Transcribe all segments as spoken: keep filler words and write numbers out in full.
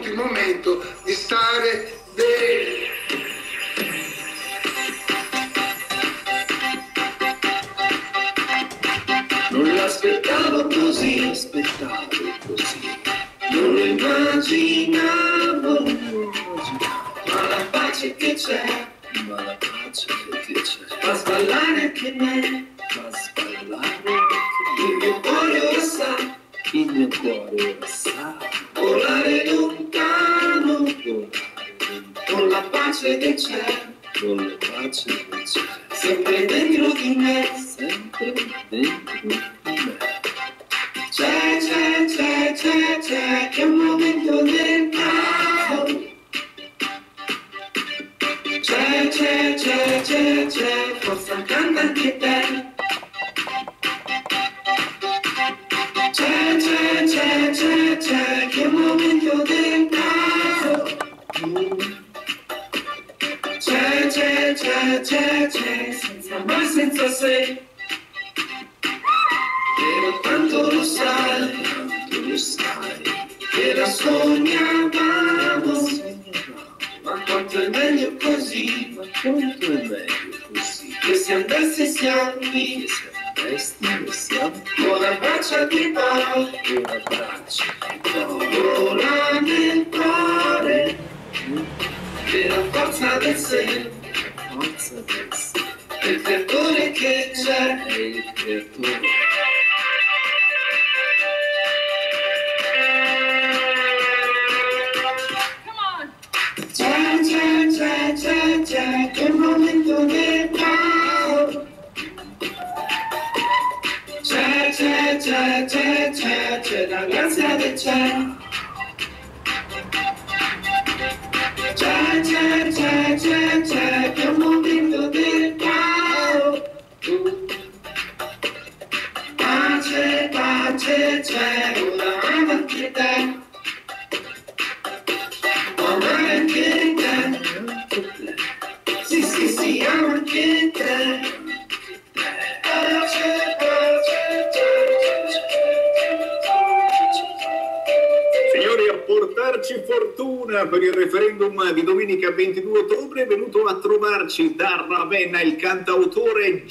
il momento di stare bene. Non l'aspettavo così, aspettavo così, non lo immaginavo, ma la pace che c'è, ma la pace che c'è, fa sballare anche me, fa sballare anche me, il mio cuore ora sa, il mio cuore ora sa, volare lontano, volare lontano, con la pace che c'è, con la pace che c'è, sempre dentro di me, sempre dentro di me. C'è, c'è, c'è, c'è, c'è, che è un momento del caos. C'è, c'è, c'è, c'è, c'è, forza canta anche te. C'è, c'è, c'è, c'è, c'è, che è un momento del caos. C'è, c'è, c'è, c'è, c'è, senza mai, senza se. Però tanto lo sai, tanto lo sai, che la sognavamo, ma quanto è meglio così, ma quanto è meglio così, che si andasse siamo qui, che si andasse e siamo qui, con la braccia di poi, con la braccia di poi, vola nel cuore, e la forza del sé, la forza del sé, e il creatore che c'è, e il creatore. C'è, c'è, c'è, c'è, c'è, che momento del caos. C'è, c'è, c'è, c'è, c'è, c'è la grazia che c'è. C'è, c'è, c'è, c'è, c'è, che momento del caos. Pace, pace, c'è, ora avanti te. Anche te, sì sì sì, anche te. Signori, a portarci fortuna per il referendum di domenica ventidue ottobre è venuto a trovarci da Ravenna il cantautore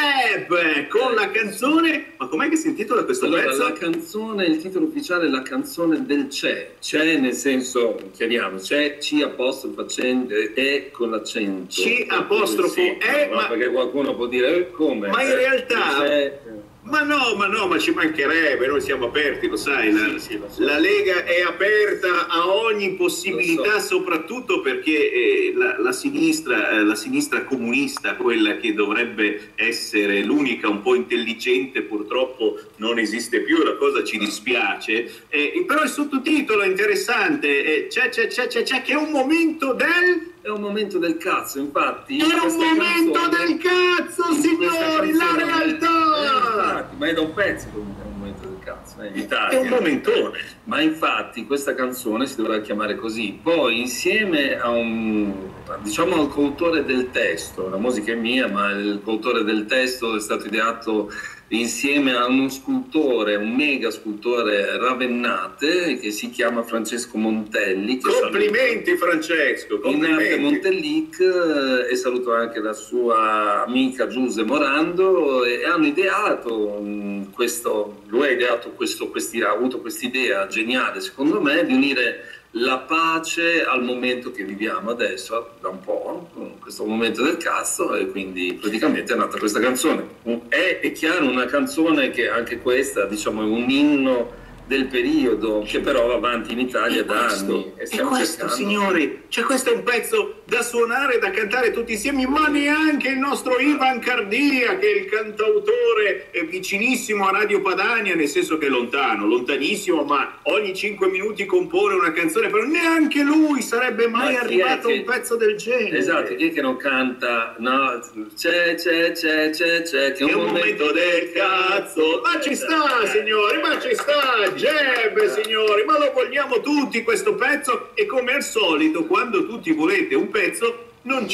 Jeb con la canzone. Ma com'è che si intitola questo allora, pezzo? La canzone, il titolo ufficiale è la canzone del c'è. C'è nel senso, chiariamo, c'è C apostrofo accende e con l'accento. C apostrofo sì, E, no, ma perché qualcuno può dire eh, come? Ma in realtà c'è... Ma no, ma no, ma ci mancherebbe, noi siamo aperti, lo sai, la, sì, sì, lo so. La Lega è aperta a ogni possibilità, so. soprattutto perché eh, la, la, sinistra, eh, la sinistra comunista, quella che dovrebbe essere l'unica un po' intelligente, purtroppo non esiste più, la cosa ci dispiace, eh, però il sottotitolo è interessante, eh, c'è, c'è, c'è, c'è, c'è, che è un momento del... È un momento del cazzo, infatti. È un momento canzone, del cazzo, signori, la realtà! Eh, infatti, ma è da un pezzo comunque, è un momento del cazzo, eh, in Italia. È un momentone. Ma infatti questa canzone si dovrà chiamare così. Poi insieme a un, diciamo al coautore del testo, la musica è mia, ma il coautore del testo è stato ideato insieme a uno scultore, un mega scultore ravennate che si chiama Francesco Montelli. Che complimenti saluto, Francesco, complimenti. In arte Montellic, e saluto anche la sua amica Giuse Morando, e hanno ideato questo, lui ha ideato questo, questi, ha avuto quest'idea geniale secondo me di unire la pace al momento che viviamo adesso, da un po', questo momento del cazzo, e quindi praticamente è nata questa canzone. È, è chiaro una canzone che anche questa, diciamo, è un inno del periodo che però va avanti in Italia da anni. E, e questo, signori, cioè questo è un pezzo da suonare, da cantare tutti insieme, ma neanche il nostro Ivan Cardia, che è il cantautore è vicinissimo a Radio Padania, nel senso che è lontano, lontanissimo, ma ogni cinque minuti compone una canzone, però neanche lui sarebbe mai arrivato a un pezzo del genere. Esatto, chi è che non canta? No, c'è, c'è, c'è, c'è, c'è, che è un, un momento, momento del cazzo. Ma ci sta, signori, ma ci sta, Jeb, signori, ma lo vogliamo tutti questo pezzo, e come al solito, quando tutti volete un pezzo, non c'è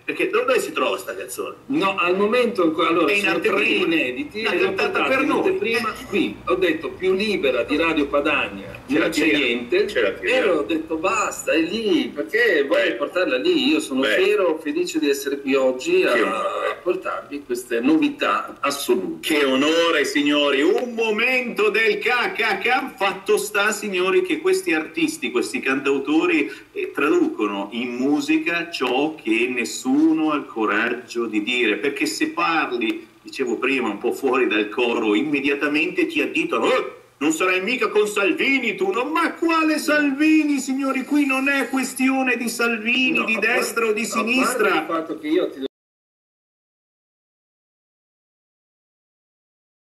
Perché dove si trova sta canzone? No, al momento allora, È in sono tre anteprima. inediti L'ha e l'ho cantata portati per in noi. anteprima Eh. qui. Ho detto più libera di Radio Padania, Ce la non c'è tiriamo, niente. ce la E tiriamo. ho detto basta, è lì, perché voglio Beh. portarla lì. Io sono Beh. fiero, felice di essere qui oggi a, Che onore. a portarvi queste novità assolute. Che onore, signori, un momento del K K K. Fatto sta, signori, che questi artisti, questi cantautori eh, traducono in musica ciò che nessuno ha il coraggio di dire, perché se parli, dicevo prima, un po' fuori dal coro, immediatamente ti additano: "Eh, non sarai mica con Salvini tu", no? Ma quale Salvini, signori? Qui non è questione di Salvini, No, di a par- destra o di a parte sinistra. il fatto che io ti